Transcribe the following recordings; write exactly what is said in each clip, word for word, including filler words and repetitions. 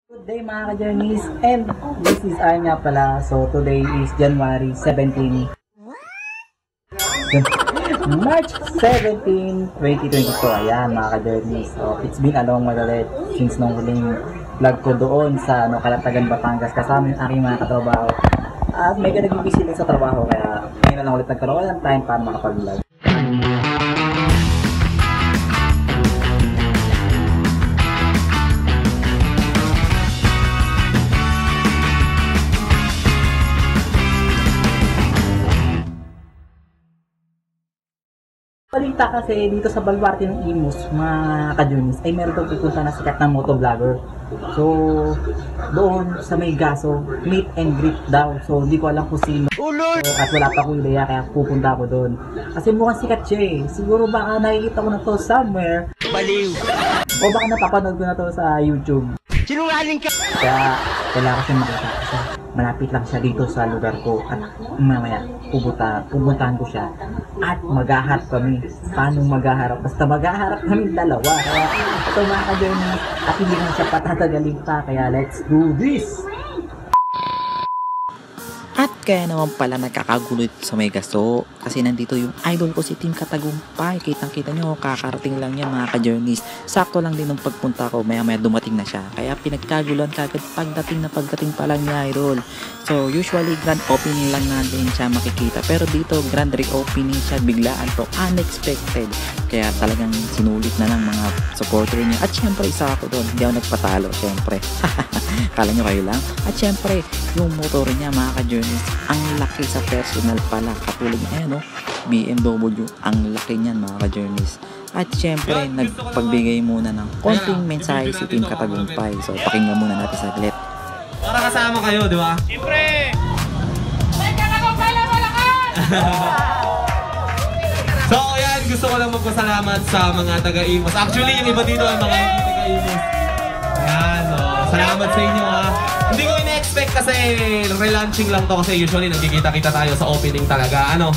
Good day mga ka-journeys, and this is I nga pala. So today is January seventeenth, March seventeenth, twenty twenty-two. Ayan mga ka-journeys. So it's been a long while ulit since nung huling vlog ko doon sa ano, Calatagan, Batangas kasama yung aking mga katrabaho. At medyo naging busy din sa trabaho kaya ngayon na lang ulit nagkaroon ng time para makapag-vlog. Balita kasi dito sa Baluarte ng Imus, mga ka-journeys, ay meron daw pupunta na sikat ng motovlogger. So, doon sa may gaso, meet and greet daw. So, hindi ko alam kung sino. So, at wala pa akong ideya, kaya pupunta ako doon. Kasi mukhang sikat siya eh. Siguro baka nakikita ko na to somewhere. Baliw! O baka napapanood ko na to sa YouTube. Sinungaling ka! Kaya, kailangan ko siya makita. Kasi malapit lang siya dito sa lugar ko. At mamaya, pupunta, pupuntahan ko siya. At maghaharap kami. Paano maghaharap? Basta maghaharap kami dalawa. Kaya ito mga ka-journeys, at hindi nga siya patatagalin pa. Kaya let's do this! At kaya naman pala nagkakagulo dito sa may gasto kasi nandito yung idol ko si Team Katagumpay. Kitang kita nyo, kakarating lang yan mga ka-journeys. Sakto lang din nung pagpunta ko, maya maya dumating na siya. Kaya pinagkagulan kagad pagdating na pagdating pa lang niya idol. So usually grand opening lang natin siya makikita. Pero dito grand reopening siya, biglaan to, unexpected. Kaya talagang sinulit na ng mga supporter niya. At syempre isa ako doon, hindi ako nagpatalo syempre. Kala nyo kayo lang. At syempre yung motor niya mga ka-journeys, ang laki sa personal pala. Katulad niya no, B M W, ang laki niyan mga ka-journeys. At syempre nagpagbigay muna ng konting mensahe si Team Katagumpay. So pakinggan muna natin saglit. Para kasama kayo, di ba? Siyempre! Team Katagumpay lang malakas! So yan, gusto ko lang magpasalamat sa mga taga-Imus. Actually yung iba dito ay mga hindi taga-Imus. Ayan, oh, salamat sa inyo ha. Hindi ko ina-expect kasi relaunching lang to kasi usually nagkikita-kita tayo sa opening talaga. Ano?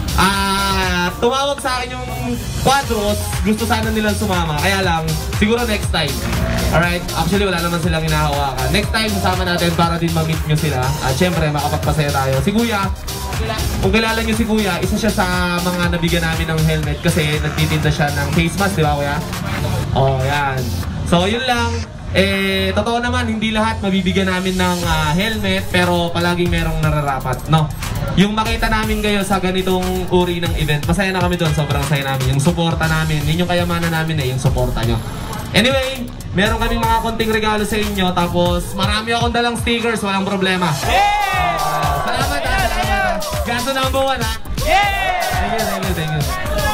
Ah, tumawag sa akin yung Quadros, gusto sana nilang sumama. Kaya lang, siguro next time. Alright? Actually, wala naman silang hinahawakan. Next time, kasama natin para din ma-meet nyo sila. At syempre, makapagpasaya tayo. Si Kuya, kung kilala nyo si Kuya, isa siya sa mga nabigyan namin ng helmet kasi nagtitinda siya ng face mask, di ba Kuya? Oh, yan. So, yun lang. Eh, totoo naman, hindi lahat mabibigyan namin ng uh, helmet, pero palaging merong nararapat, no? Yung makita namin kayo sa ganitong uri ng event, masaya na kami doon, sobrang saya namin. Yung suporta namin, yun yung kayamanan namin eh, yung suporta nyo. Anyway, meron kaming mga konting regalo sa inyo, tapos marami akong dalang stickers, walang problema. Yeah! Uh, salamat ha, salamat ha. Gaso number one ha. Yeah! Thank you, thank you, thank you.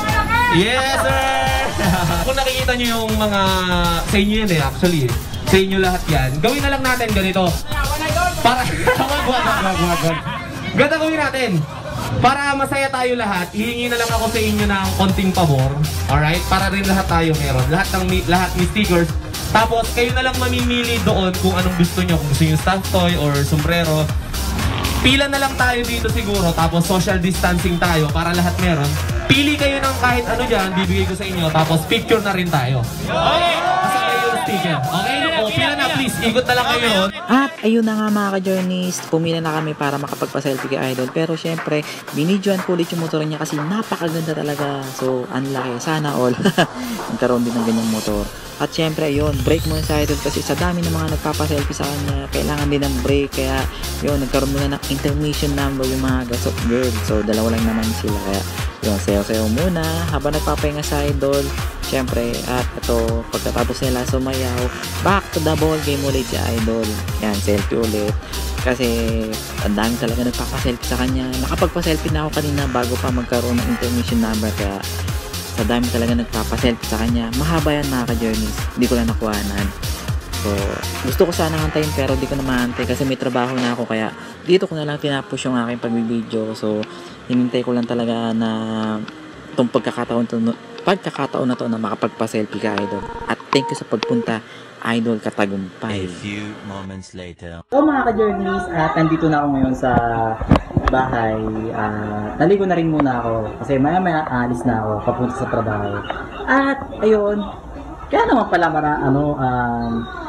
Yes, sir! Kung nakikita nyo yung mga, sa inyo yan eh, actually eh. Sa inyo lahat yan. Gawin na lang natin ganito. Para, wag, wag, wag, wag, wag. Ganda gawin natin. Para masaya tayo lahat, hihingi na lang ako sa inyo ng konting pabor. Alright? Para rin lahat tayo meron. Lahat ng lahat may stickers. Tapos, kayo na lang mamimili doon kung anong gusto nyo. Kung gusto nyo stuffed toy or sombrero. Pila na lang tayo dito siguro. Tapos, social distancing tayo para lahat meron. Pili kayo ng kahit ano dyan, bibigay ko sa inyo. Tapos, picture na rin tayo. Okay? Kasama yung sticker. Okay? O, pila na please. Ikot na lang kayo. At ayun na nga mga ka-journeys, pumila na kami para makapagpa-selfie kay idol. Pero syempre, binidyoan ko ulit yung motor niya kasi napakaganda talaga. So, unlaki. Sana all. Nagkaroon din ng ganyang motor. At syempre, ayun, break muna sa idol kasi sa dami ng mga nagpapa-selfie sa kanya, kailangan din ng break. Kaya, yun, nagkaroon muna ng intermission number yung mga gasot girl. So, dalawa lang naman sila. Kaya, yun, sayo-sayo muna habang nagpapahinga sa idol. Syempre, at ito, pagkatapos nila sumayaw, back to the ball game ulit si idol. Yan, selfie ulit. Kasi, ang dami talaga nagpapa-selfie sa kanya. Nakapagpa-selfie na ako kanina bago pa magkaroon ng intermission number. Kaya, sa dami talaga nagpapa-selfie sa kanya. Mahaba yan mga ka-journeys. Hindi ko lang nakuhanan. So, gusto ko sana hantayin pero di ko na mahantay kasi may trabaho na ako. Kaya, dito ko na lang tinapos yung aking pagbibideo. So, hinintay ko lang talaga na itong pagkakataon, to, pagkakataon na to na makapagpa-selfie ka idol. At thank you sa pagpunta, Idol Katagumpay. A few moments later. So mga ka-journeys, at nandito na ako ngayon sa bahay. Uh, naligo na rin muna ako kasi maya maya alis na ako papunta sa trabaho. At ayun, kaya naman pala mara, ano, um,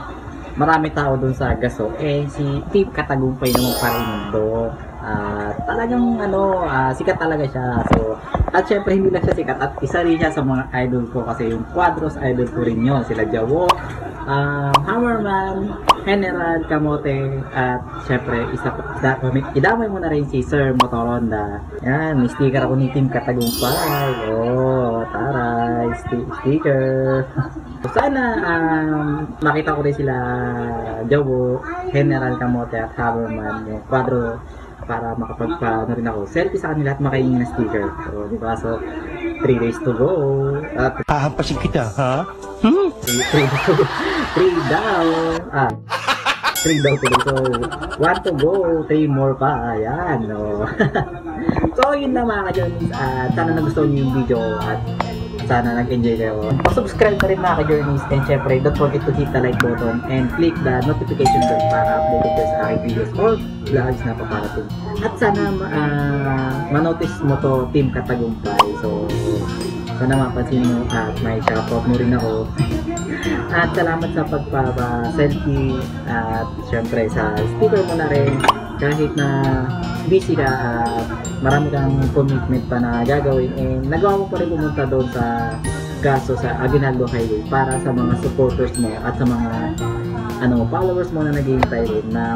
marami tao doon sa Gaso, eh si Team Katagumpay naman pa rin doon. At talagang ano, ah, sikat talaga siya. So, at syempre hindi lang siya sikat at isa rin siya sa mga idol ko kasi yung Quadros idol ko rin yun. Sila Jawo, um, Hammerman, General, Kamote, at syempre isa da, idamay mo na rin si Sir Motoronda. Yan, may sticker ako ni Team Katagumpay. Oh, taray, sti sticker. So, sana um, makita ko rin sila Jawo, General, Kamote, at Hammerman, yung Quadro, para makapagpaano rin ako selfie sa kanila at makaingin na sticker. So, di ba? So, three days to go. At Hahampasin kita, ha? three daw. three daw. Ah. three daw to go. So, one to go. three more pa. Ayan. No. So, yun na mga ka-journeys. At sana nagustuhan niyo yung video at sana nag-enjoy kayo. Pa-subscribe na rin mga ka-journeys. And syempre, don't forget to hit the like button and click the notification bell para updated kayo sa aking videos or vlogs na paparating. At sana uh, manotice mo to Team Katagumpay. So, sana mapansin mo at may shoutout mo rin ako. At salamat sa pagpapa-selfie at syempre sa sticker mo na rin kahit na busy ka at marami kang commitment pa na gagawin and nagawa mo pa rin pumunta doon sa Gaso sa Aguinaldo Highway para sa mga supporters mo at sa mga ano followers mo na naghihintay rin na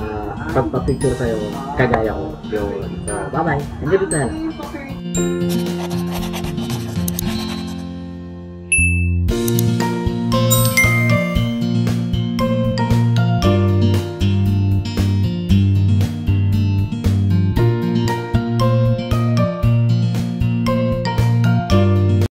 makapagpa-picture sa'yo kagaya ko. Yun. So, bye bye. Hanggang dito na lang.